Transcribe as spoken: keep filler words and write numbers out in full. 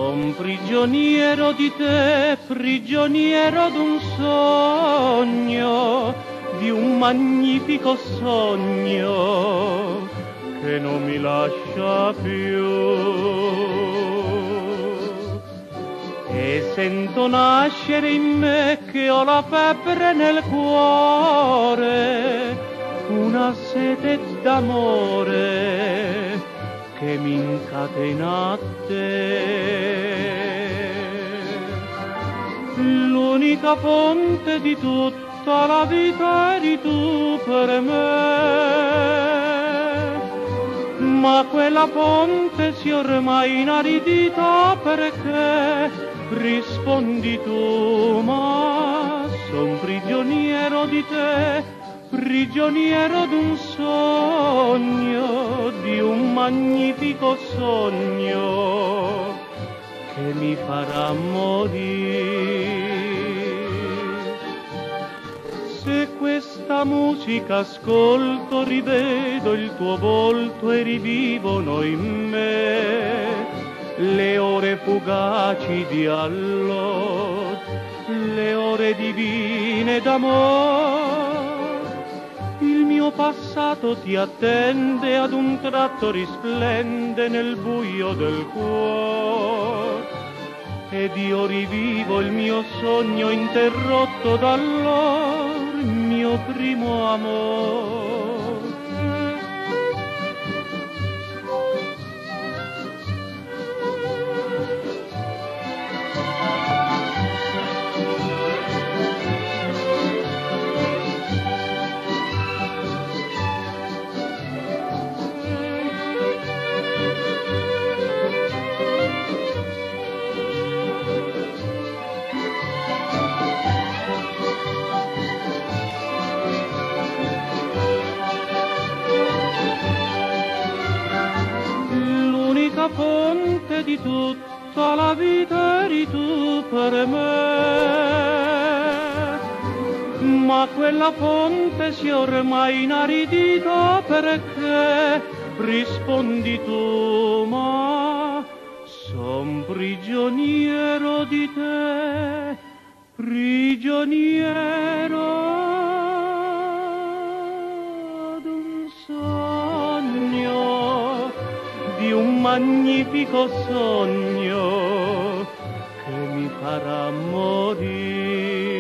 Son prigioniero di te, prigioniero d'un sogno, di un magnifico sogno che non mi lascia più. E sento nascere in me che ho la febbre nel cuore, una sete d'amore che mi incatena a te. L'unica fonte di tutta la vita eri tu per me, ma quella fonte si è ormai inaridita perché rispondi tu, ma son prigioniero di te, prigioniero d'un sogno, di un magnifico sogno che mi farà morire. Se questa musica ascolto, rivedo il tuo volto e rivivono in me le ore fugaci di allora, le ore divine d'amore. Il mio passato ti attende, ad un tratto risplende nel buio del cuore, ed io rivivo il mio sogno interrotto dall'or mio primo amore. L'unica fonte di tutta la vita eri tu per me, ma quella fonte si è ormai inaridita perché rispondi tu, ma son prigioniero di te, prigioniero d'un sogno, di un magnifico sogno che mi farà morire.